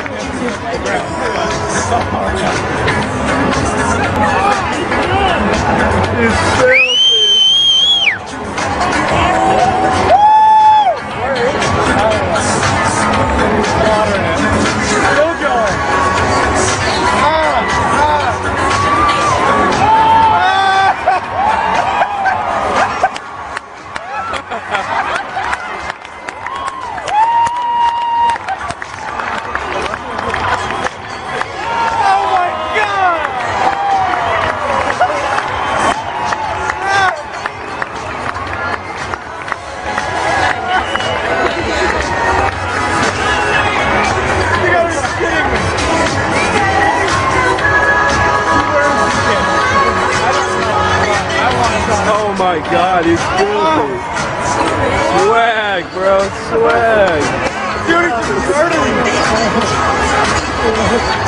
It's filthy. Still going. Oh my God, he's filthy. Swag, bro, swag. Dude, he's hurting me.